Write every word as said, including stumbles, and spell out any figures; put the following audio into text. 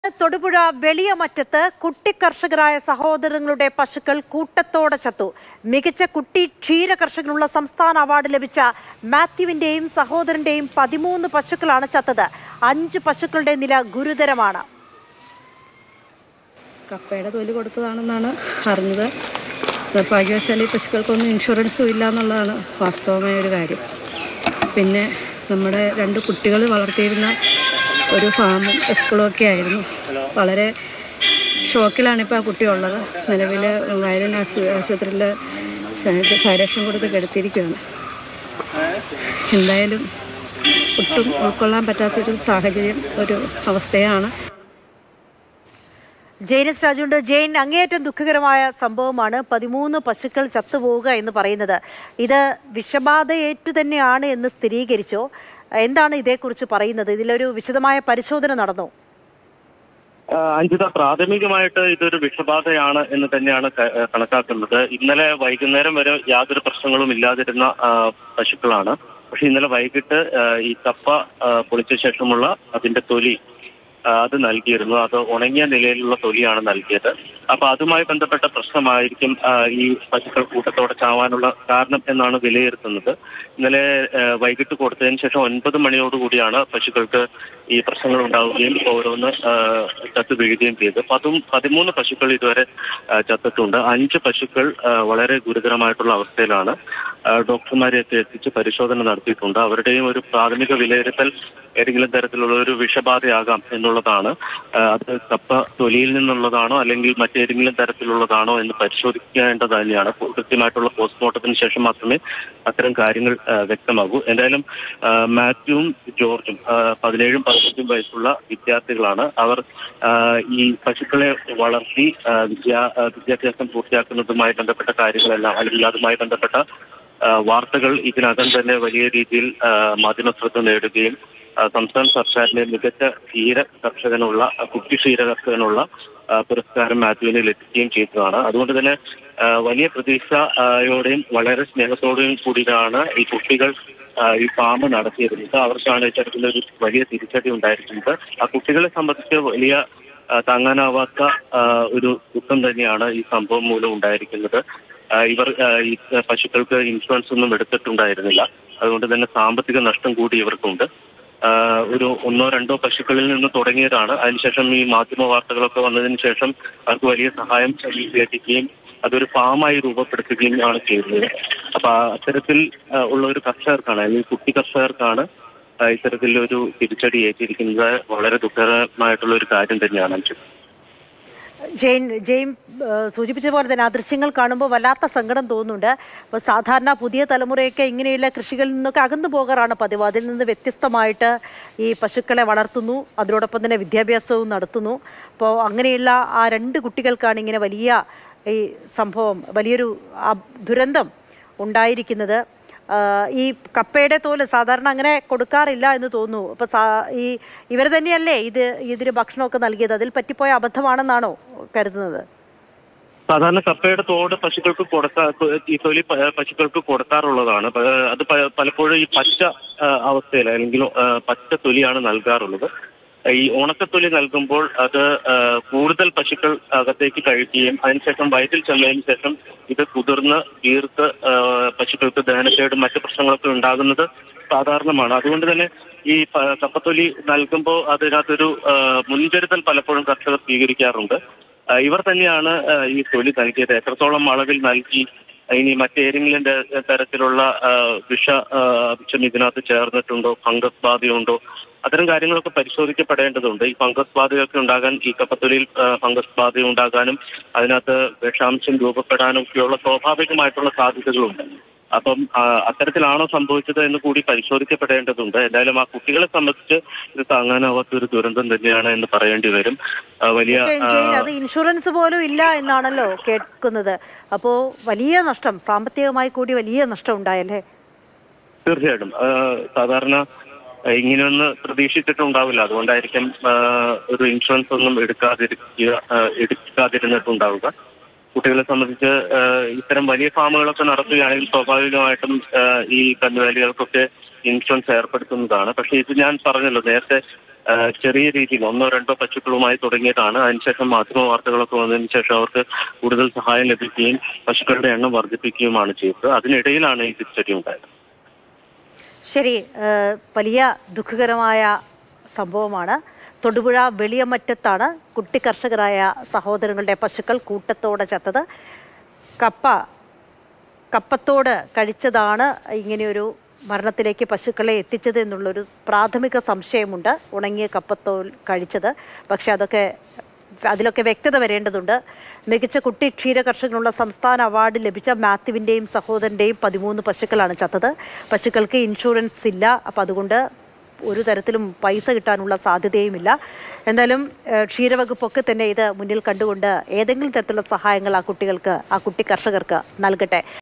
തൊടുപുഴ വെളിയമറ്റത്ത് കുട്ടി കർഷകരായ സഹോദരങ്ങളുടെ പശുക്കൾ കൂട്ടത്തോടെ ചത്തു. മികച്ച കുട്ടി ക്ഷീര കർഷകനുള്ള സംസ്ഥാന അവാർഡ് ലഭിച്ച മാത്യുവിന്റെയും സഹോദരന്റെയും പതിമൂന്ന് പശുക്കളാണ് ചത്തത്. അഞ്ച് പശുക്കളുടെ നില ഗുരുതരമാണ്. കപ്പയുടെ തൊലി കൊടുത്തതാണെന്നാണ് അറിഞ്ഞത്. ഭാഗ്യവശാൽ ഈ പശുക്കൾക്കൊന്നും ഇൻഷുറൻസും ഇല്ല എന്നുള്ളതാണ് വാസ്തവമായ ഒരു കാര്യം. പിന്നെ നമ്മുടെ രണ്ട് കുട്ടികൾ വളർത്തിയിരുന്ന ഒരു ഫാമും സ്കൂളും ഒക്കെ ആയിരുന്നു. വളരെ ഷോക്കിലാണിപ്പോൾ ആ കുട്ടി ഉള്ളത്. നിലവിൽ വയലിൻ ആശു ആശുപത്രിയിൽ സംരക്ഷണം കൊടുത്ത് കിടത്തിയിരിക്കുകയാണ്. എന്തായാലും ഒട്ടും ഉൾക്കൊള്ളാൻ പറ്റാത്തൊരു സാഹചര്യം, ഒരു അവസ്ഥയാണ്. ജെയിനസ് രാജുണ്ട്. ജെയിൻ, അങ്ങേയറ്റം ദുഃഖകരമായ സംഭവമാണ് പതിമൂന്ന് പശുക്കൾ ചത്തുപോവുക എന്ന് പറയുന്നത്. ഇത് വിഷബാധയേറ്റ് തന്നെയാണ് എന്ന് സ്ഥിരീകരിച്ചോ? എന്താണ് ഇതേക്കുറിച്ച് പറയുന്നത്? ഇതിലൊരു വിശദമായ പരിശോധന നടന്നോ? അഞ്ജിത, പ്രാഥമികമായിട്ട് ഇതൊരു വിഷബാധയാണ് എന്ന് തന്നെയാണ് കണക്കാക്കുന്നത്. ഇന്നലെ വൈകുന്നേരം വരെ യാതൊരു പ്രശ്നങ്ങളും ഇല്ലാതിരുന്ന പശുക്കളാണ്. പക്ഷെ ഇന്നലെ വൈകിട്ട് ഈ കപ്പ പൊളിച്ച ശേഷമുള്ള അതിന്റെ തൊലി അത് നൽകിയിരുന്നു. അത് ഉണങ്ങിയ നിലയിലുള്ള തൊലിയാണ് നൽകിയത്. അപ്പൊ അതുമായി ബന്ധപ്പെട്ട പ്രശ്നമായിരിക്കും ഈ പശുക്കൾ കൂട്ടത്തോടെ ചാവാനുള്ള കാരണം എന്നാണ് വിലയിരുത്തുന്നത്. ഇന്നലെ വൈകിട്ട് കൊടുത്തതിന് ശേഷം ഒൻപത് മണിയോടുകൂടിയാണ് പശുക്കൾക്ക് ഈ പ്രശ്നങ്ങൾ ഉണ്ടാവുകയും ഓരോന്ന് ചത്തു വീഴുകയും ചെയ്തത്. പതും പതിമൂന്ന് പശുക്കൾ ഇതുവരെ ചത്തിട്ടുണ്ട്. അഞ്ച് പശുക്കൾ വളരെ ഗുരുതരമായിട്ടുള്ള അവസ്ഥയിലാണ്. ഡോക്ടർമാരെയൊക്കെ എത്തിച്ച് പരിശോധന നടത്തിയിട്ടുണ്ട്. അവരുടെയും ഒരു പ്രാഥമിക വിലയിരുത്തൽ ഏതെങ്കിലും തരത്തിലുള്ള ഒരു വിഷബാധയാകാം എന്നുള്ളതാണ്. അത് കപ്പ തൊലിയിൽ നിന്നുള്ളതാണോ അല്ലെങ്കിൽ മറ്റേതെങ്കിലും തരത്തിലുള്ളതാണോ എന്ന് പരിശോധിക്കേണ്ടത് തന്നെയാണ്. കൃത്യമായിട്ടുള്ള പോസ്റ്റ്മോർട്ടത്തിന് ശേഷം മാത്രമേ അത്തരം കാര്യങ്ങൾ വ്യക്തമാകൂ. എന്തായാലും മാത്യുവും ജോർജും പതിനേഴും പതിനഞ്ചും വയസ്സുള്ള വിദ്യാർത്ഥികളാണ്. അവർ ഈ പശുക്കളെ വളർത്തി വിദ്യാ വിദ്യാഭ്യാസം പൂർത്തിയാക്കുന്നതുമായി ബന്ധപ്പെട്ട കാര്യങ്ങളെല്ലാം അല്ലെങ്കിൽ അതുമായി ബന്ധപ്പെട്ട വാർത്തകൾ ഇതിനകം തന്നെ വലിയ രീതിയിൽ മാധ്യമശ്രദ്ധ നേടുകയും സംസ്ഥാന സർക്കാരിന്റെ മികച്ച ക്ഷീര കർഷകനുള്ള കുട്ടി ക്ഷീര കർഷകനുള്ള പുരസ്കാരം മാത്യുവിനെ ലഭിക്കുകയും ചെയ്തതാണ്. അതുകൊണ്ട് തന്നെ വലിയ പ്രതീക്ഷയോടെയും വളരെ സ്നേഹത്തോടെയും കൂടിയാണ് ഈ കുട്ടികൾ ഈ ഫാം നടത്തിയിരുന്നത്. അവർക്കാണ് ഇത്തരത്തിലൊരു വലിയ തിരിച്ചടി ഉണ്ടായിരിക്കുന്നത്. ആ കുട്ടികളെ സംബന്ധിച്ച് വലിയ താങ്ങാനാവാത്ത ഒരു ദുഃഖം തന്നെയാണ് ഈ സംഭവം മൂലം ഉണ്ടായിരിക്കുന്നത്. ഇവർ ഈ പശുക്കൾക്ക് ഇൻഷുറൻസ് ഒന്നും എടുത്തിട്ടുണ്ടായിരുന്നില്ല. അതുകൊണ്ട് തന്നെ സാമ്പത്തിക നഷ്ടം കൂടി ഇവർക്കുണ്ട്. ഒരു ഒന്നോ രണ്ടോ പശുക്കളിൽ നിന്ന് തുടങ്ങിയതാണ്. അതിനുശേഷം ഈ മാധ്യമ വാർത്തകളൊക്കെ വന്നതിന് ശേഷം അവർക്ക് വലിയ സഹായം ലഭിക്കുകയും അതൊരു ഫാമായി രൂപപ്പെടുത്തുകയും ആണ് ചെയ്യുന്നത്. അപ്പൊ അത്തരത്തിൽ ഉള്ള ഒരു കർഷകർക്കാണ് അല്ലെങ്കിൽ കുട്ടി കർഷകർക്കാണ് ഇത്തരത്തിലൊരു തിരിച്ചടി ഏറ്റിരിക്കുന്നത്. വളരെ ദുഃഖകരമായിട്ടുള്ള ഒരു കാര്യം തന്നെയാണ്. അഞ്ചു ജെയിൻ ജെയിൻ സൂചിപ്പിച്ച പോലെ തന്നെ ആ ദൃശ്യങ്ങൾ കാണുമ്പോൾ വല്ലാത്ത സങ്കടം തോന്നുന്നുണ്ട്. അപ്പോൾ സാധാരണ പുതിയ തലമുറയൊക്കെ ഇങ്ങനെയുള്ള കൃഷികളിൽ നിന്നൊക്കെ അകന്നു പോകാറാണ് പതിവ്. അതിൽ നിന്ന് വ്യത്യസ്തമായിട്ട് ഈ പശുക്കളെ വളർത്തുന്നു, അതിനോടൊപ്പം തന്നെ വിദ്യാഭ്യാസവും നടത്തുന്നു. അപ്പോൾ അങ്ങനെയുള്ള ആ രണ്ട് കുട്ടികൾക്കാണ് ഇങ്ങനെ വലിയ ഈ സംഭവം, വലിയൊരു ദുരന്തം ഉണ്ടായിരിക്കുന്നത്. ഈ കപ്പയുടെ തോല് സാധാരണ അങ്ങനെ കൊടുക്കാറില്ല എന്ന് തോന്നുന്നു. അപ്പൊ ഈ ഇവർ തന്നെയല്ലേ ഇത് ഇതിന് ഭക്ഷണമൊക്കെ നൽകിയത്? അതിൽ പറ്റിപ്പോയ അബദ്ധമാണെന്നാണോ കരുതുന്നത്? സാധാരണ കപ്പയുടെ തോട് പശുക്കൾക്ക് കൊടുക്കാ ഈ തൊലി പശുക്കൾക്ക് കൊടുക്കാറുള്ളതാണ്. അത് പലപ്പോഴും ഈ പച്ച അവസ്ഥയിൽ അല്ലെങ്കിൽ പച്ച തൊലിയാണ് നൽകാറുള്ളത്. ഈ ഉണക്കത്തൊലി നൽകുമ്പോൾ അത് കൂടുതൽ പശുക്കൾ അകത്തേക്ക് കഴിക്കുകയും അതിനുശേഷം വയറ്റിൽ ചെന്നതിന് ശേഷം ഇത് കുതിർന്ന് വീർത്ത് പശുക്കൾക്ക് ദഹനക്കേടും മറ്റു പ്രശ്നങ്ങളൊക്കെ ഉണ്ടാകുന്നത് സാധാരണമാണ്. അതുകൊണ്ട് തന്നെ ഈ കപ്പത്തൊലി നൽകുമ്പോൾ അതിനകത്തൊരു മുൻകരുതൽ പലപ്പോഴും കർഷകർ സ്വീകരിക്കാറുണ്ട്. ഇവർ തന്നെയാണ് ഈ തൊലി നൽകിയത്. എത്രത്തോളം അളവിൽ നൽകി, ഇനി മറ്റേതെങ്കിലും തരത്തിലുള്ള വിഷ വിഷം ഇതിനകത്ത് ചേർന്നിട്ടുണ്ടോ, ഫംഗസ് ബാധയുണ്ടോ, അത്തരം കാര്യങ്ങളൊക്കെ പരിശോധിക്കപ്പെടേണ്ടതുണ്ട്. ഈ ഫംഗസ് ബാധയൊക്കെ ഉണ്ടാകാൻ ഈ കപ്പത്തൊലിയിൽ ഫംഗസ് ബാധ ഉണ്ടാകാനും അതിനകത്ത് വിഷാംശം രൂപപ്പെടാനും ഒക്കെയുള്ള സ്വാഭാവികമായിട്ടുള്ള സാധ്യതകളുണ്ട്. അപ്പം അത്തരത്തിലാണോ സംഭവിച്ചത് എന്ന് കൂടി പരിശോധിക്കപ്പെടേണ്ടതുണ്ട്. എന്തായാലും ആ കുട്ടികളെ സംബന്ധിച്ച് ഇത് താങ്ങാനാവാത്ത ഒരു ദുരന്തം തന്നെയാണ് എന്ന് പറയേണ്ടി വരും. വലിയ അത് ഇൻഷുറൻസ് പോലും ഇല്ല എന്നാണല്ലോ കേൾക്കുന്നത്. അപ്പോ വലിയ നഷ്ടം, സാമ്പത്തികമായി കൂടി വലിയ നഷ്ടം ഉണ്ടായല്ലേ? തീർച്ചയായിട്ടും. സാധാരണ ഇങ്ങനെയൊന്ന് പ്രതീക്ഷിച്ചിട്ടുണ്ടാവില്ല. അതുകൊണ്ടായിരിക്കും ഒരു ഇൻഷുറൻസ് ഒന്നും എടുക്കാതിരിക്കുക എടുക്കാതിരുന്നിട്ടുണ്ടാവുക. കുട്ടികളെ സംബന്ധിച്ച് ഇത്തരം വലിയ ഫാമുകളൊക്കെ നടത്തുകയാണെങ്കിൽ സ്വാഭാവികമായിട്ടും ഈ കന്നുകാലികൾക്കൊക്കെ ഇൻഷുറൻസ് ഏർപ്പെടുത്തുന്നതാണ്. പക്ഷേ ഇത് ഞാൻ പറഞ്ഞല്ലോ നേരത്തെ ചെറിയ രീതിയിൽ ഒന്നോ രണ്ടോ പശുക്കളുമായി തുടങ്ങിയതാണ്. അതിനുശേഷം മാധ്യമ വാർത്തകളൊക്കെ വന്നതിന് ശേഷം അവർക്ക് കൂടുതൽ സഹായം ലഭിക്കുകയും പശുക്കളുടെ എണ്ണം വർദ്ധിപ്പിക്കുകയുമാണ് ചെയ്തത്. അതിനിടയിലാണ് ഈ തിരിച്ചടി ഉണ്ടായത്. ശരി, വലിയ ദുഃഖകരമായ സംഭവമാണ്. തൊടുപുഴ വെളിയമറ്റത്താണ് കുട്ടി കർഷകരായ സഹോദരങ്ങളുടെ പശുക്കൾ കൂട്ടത്തോടെ ചത്തത്. കപ്പ കപ്പത്തോട് കഴിച്ചതാണ് ഇങ്ങനെയൊരു മരണത്തിലേക്ക് പശുക്കളെ എത്തിച്ചത് എന്നുള്ളൊരു പ്രാഥമിക സംശയമുണ്ട്. ഉണങ്ങിയ കപ്പത്തോൽ കഴിച്ചത്. പക്ഷെ അതൊക്കെ അതിലൊക്കെ വ്യക്തത വരേണ്ടതുണ്ട്. മികച്ച കുട്ടി ക്ഷീര കർഷകനുള്ള സംസ്ഥാന അവാർഡ് ലഭിച്ച മാത്യുവിൻ്റെയും സഹോദരൻ്റെയും പതിമൂന്ന് പശുക്കളാണ് ചത്തത്. പശുക്കൾക്ക് ഇൻഷുറൻസ് ഇല്ല. അപ്പം അതുകൊണ്ട് ഒരു തരത്തിലും പൈസ കിട്ടാനുള്ള സാധ്യതയുമില്ല. എന്തായാലും ക്ഷീരവകുപ്പൊക്കെ തന്നെ ഇത് മുന്നിൽ കണ്ടുകൊണ്ട് ഏതെങ്കിലും തരത്തിലുള്ള സഹായങ്ങൾ ആ കുട്ടികൾക്ക് ആ കുട്ടി കർഷകർക്ക് നൽകട്ടെ.